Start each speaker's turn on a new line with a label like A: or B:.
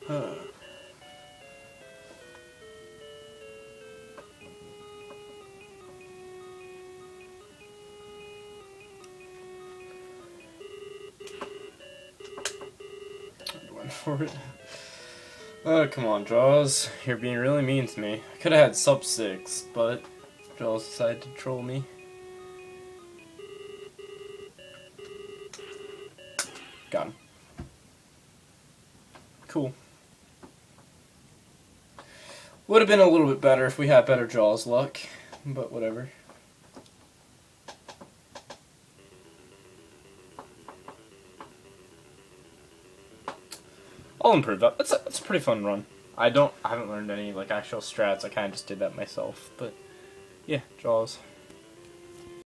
A: Huh. I'm going for it. Oh, come on, Jaws. You're being really mean to me. I could have had sub 6, but Jaws decided to troll me. Got him. Cool. Would have been a little bit better if we had better Jaws luck, but whatever. I'll improve that. It's a pretty fun run. I haven't learned any like actual strats. I kind of just did that myself, but yeah, Jaws.